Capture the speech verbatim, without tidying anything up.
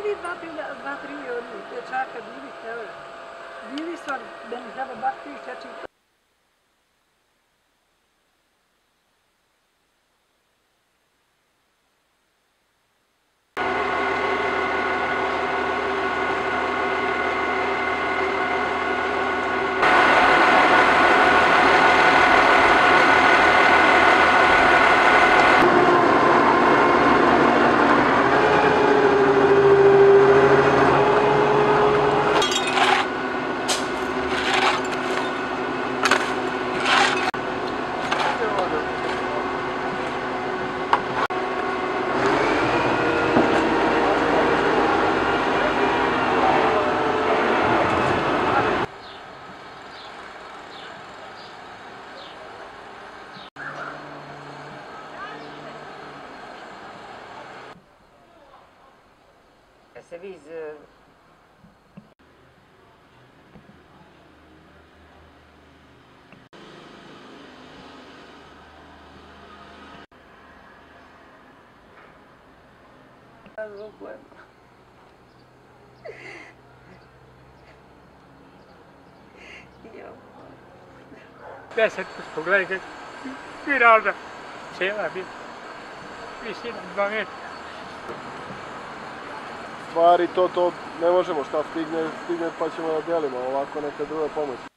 vi dva, tri, dva, tri dečaka bili, evo, bili su, ali meni treba baš tri, četiri. Se vi iz... Deset, pogledajte, Miralda, cijela visina, dva metra. Stvari, to, to ne možemo, šta stigne, stigne pa ćemo da delimo, ovako neka druga pomoć.